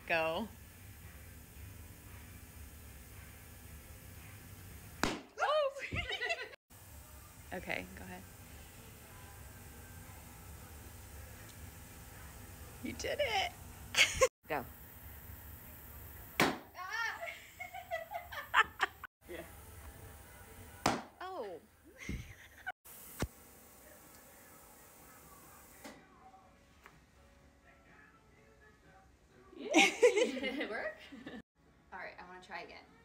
go. Oh! Okay, go ahead. You did it. Go. Yeah. Oh. Did it work? All right, I want to try again.